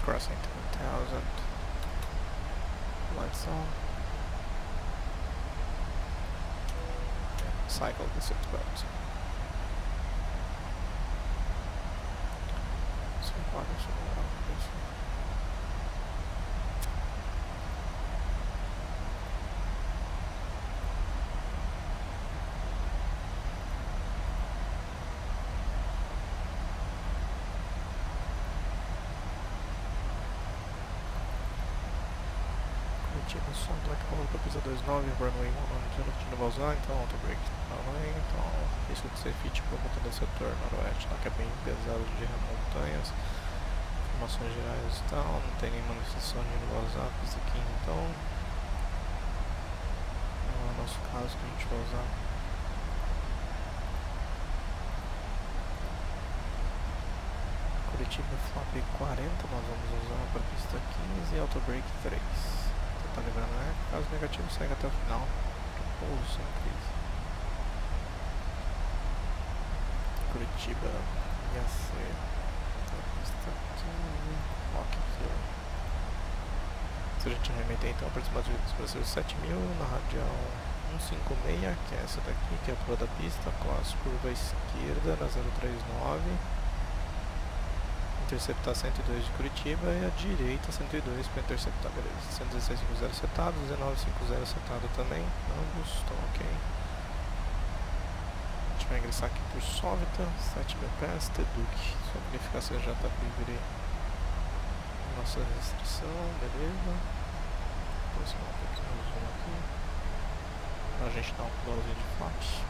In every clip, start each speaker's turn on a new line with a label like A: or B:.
A: crossing 1000. Lights on. Cycle the seatbelt. So far, Curitiba, som Black Hole, pista 29, runway 100 de novo usar, então auto brake runway, então risco de ser fit por conta do setor noroeste, lá que é bem pesado de montanhas. Informações gerais e tal, não tem nenhuma manifestação de novo usar, pista aqui então. Não é o nosso caso que a gente vai usar. Curitiba flap 40, nós vamos usar para pista 15 e auto brake 3. Tá lembrando, né? Caso negativo, segue até o final do pouso sem crise. Curitiba, IAC, pista 15, Rock Zero. Se a gente remeter então para cima de Brasil 7000 na radial 156, que é essa daqui, que é a altura da pista, classe curva esquerda na 039. Interceptar 102 de Curitiba e a direita 102 para interceptar, beleza. 116.50 setado, 19.50 setado também, ambos estão ok. A gente vai ingressar aqui por Sóvita, 7.000 pés, Teduc, só verificar se já está livre nossa restrição, beleza. Aproximar um pouquinho o zoom aqui, para a gente dar um pulãozinho de flaps.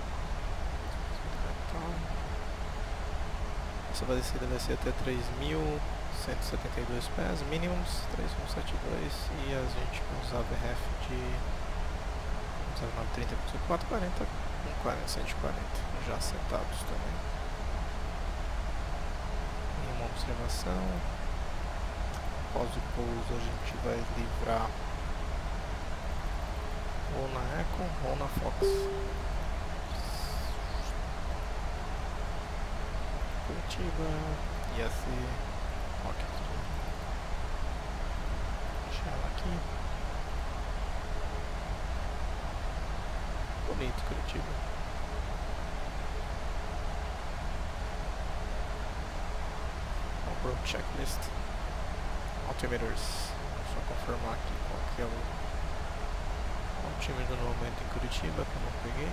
A: Essa descida vai ser até 3.172 pés mínimos, 3.172, e a gente vai usar VRF de 0.930 com 440 com 140 já setados também. Nenhuma observação. Após o pouso a gente vai livrar ou na Echo ou na Fox. Curitiba, IAC, Rock. Deixar ela aqui. Bonito Curitiba. Approach checklist. Altimeters. Só confirmar aqui qual que é o altímetro no momento em Curitiba que eu não peguei.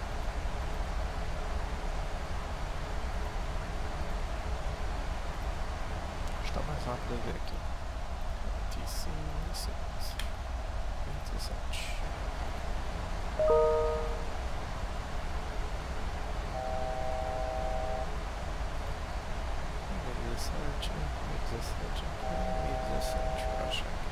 A: Está mais rápido a ver aqui. 25, 27. Para achar aqui.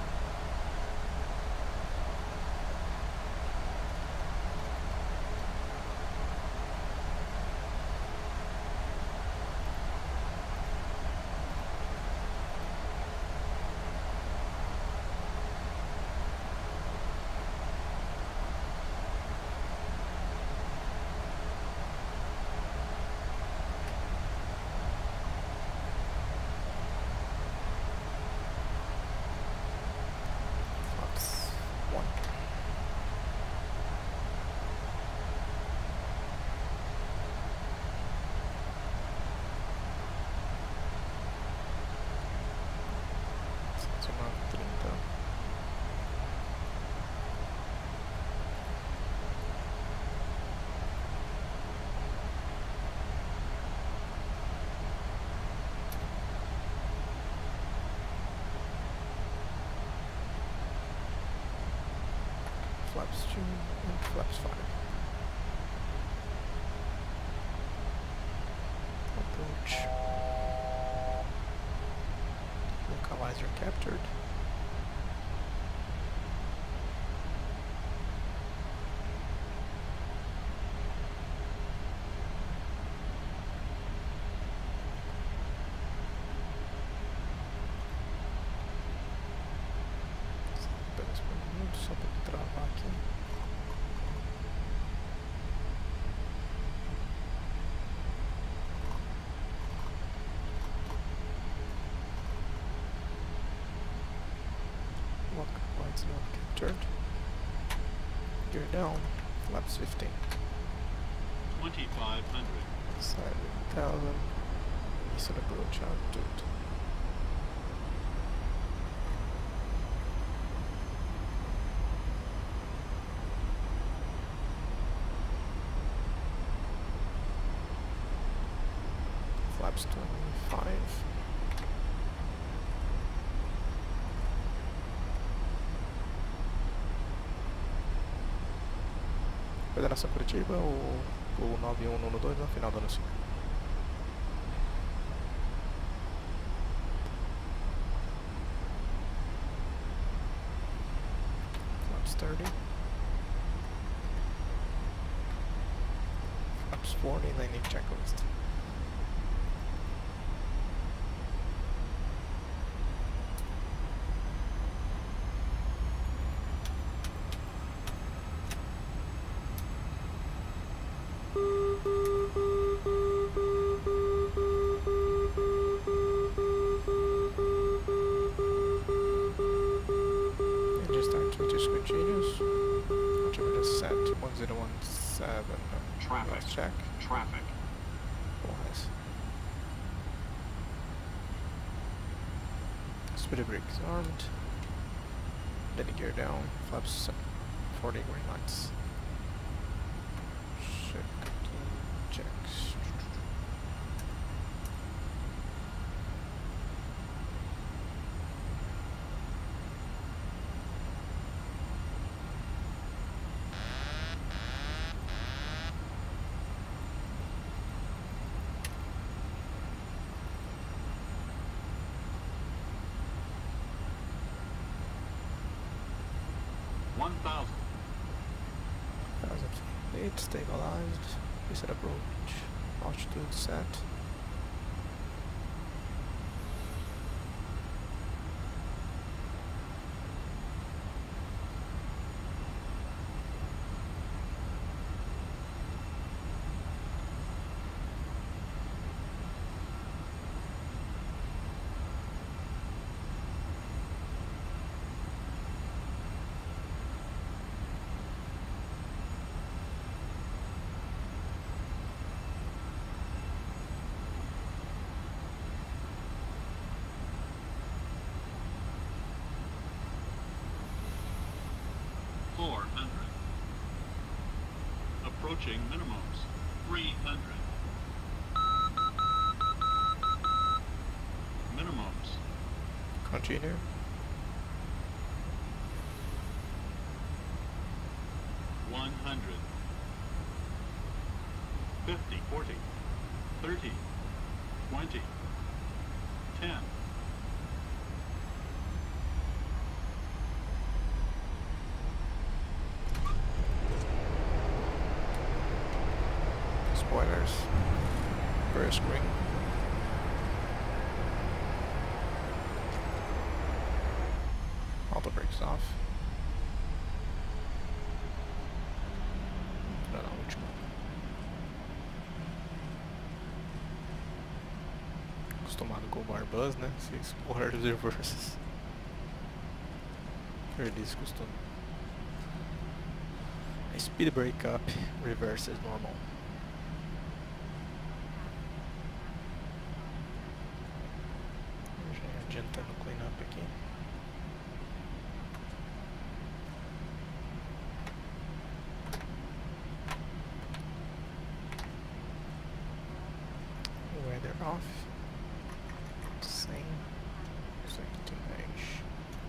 A: Flaps 2 and flaps 5. Approach. Localizer captured. Só para travar aqui. lights not get turned. Gear down, flaps 15.
B: 2500.
A: Side 1000. Eastern approach altitude. Flaps 25. Federação Curitiba ou o 9112 no final do anúncio? Flaps 30. Flaps 40, landing checklist. Continues. Altimeter set 1017.
B: Traffic.
A: Last check.
B: Traffic.
A: Nice. Speed brakes armed. Landing gear down. Flaps 40 green lights. Checks. Eight stabilized. Reset approach. Altitude set.
B: Approaching minimums. 300. Minimums.
A: Continue.
B: $100. 50, 40, 30, 20, 10.
A: Spoilers. First ring. Auto brakes off. Não, não, último. Acostumado com o Airbus, né? Se explorar os reverses. Release costume. Speed brake up, reverse is normal. Adiantando o cleanup aqui. Weather off. Sem. Safety mesh.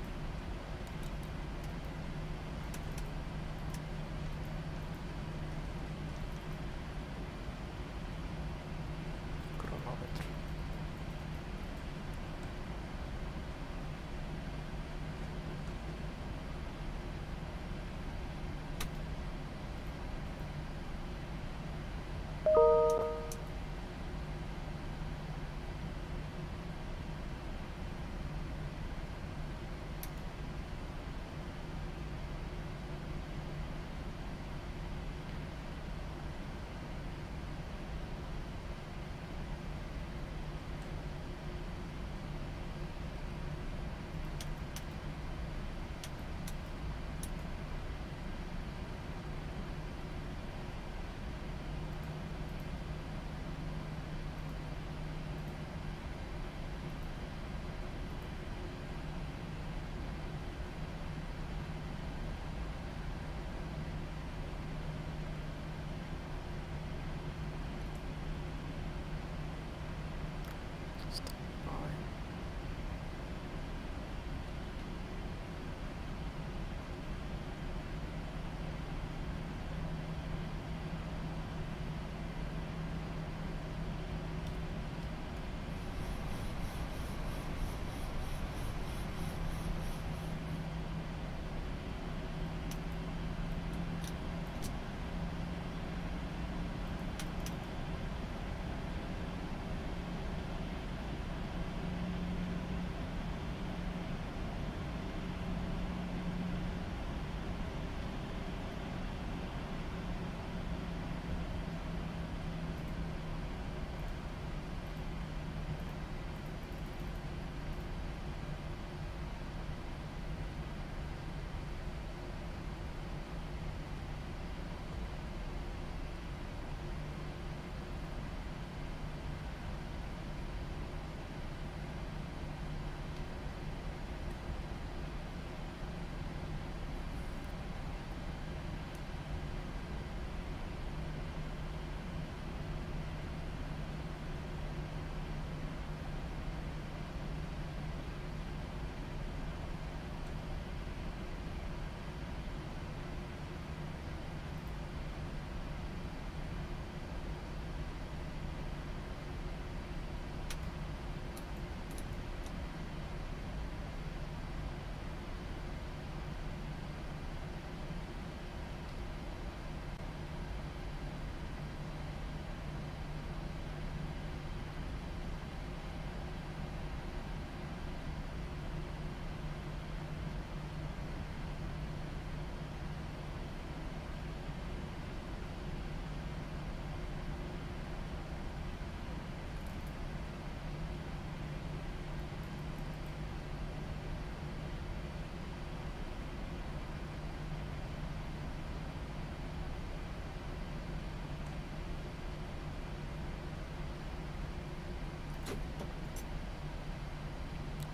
A: Cronômetro.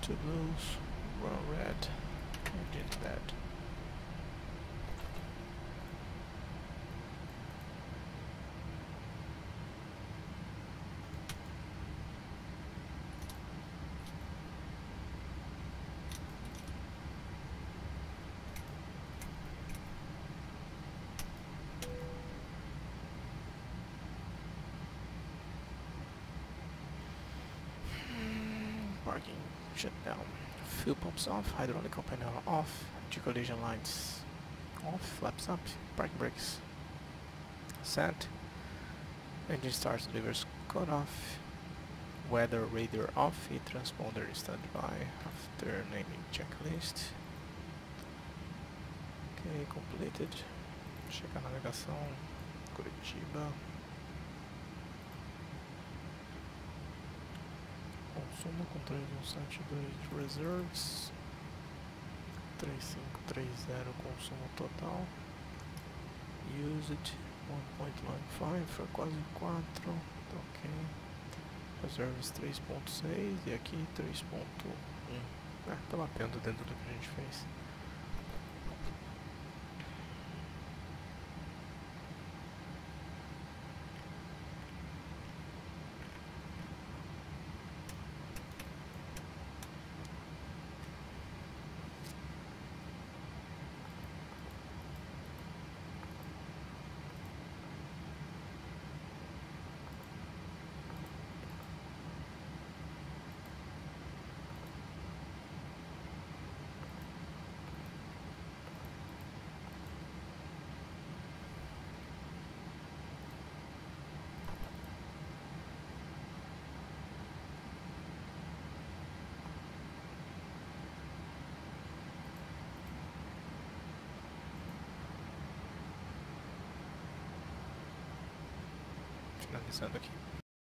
A: Two blues, one red, engine dead. Parking shut down. Fuel pumps off, hydraulic panel off, anti-collision lights off, flaps up, parking brakes set, engine starts, levers cut off, weather radar off, e transponder standby after naming checklist. Ok, completed. Checar a navegação, Curitiba. Consumo com 3172 reserves, 3530 consumo total, used 1.95, foi quase 4, tá ok, reserves 3.6 e aqui 3.1, tá batendo dentro do que a gente fez. Finalizando aqui.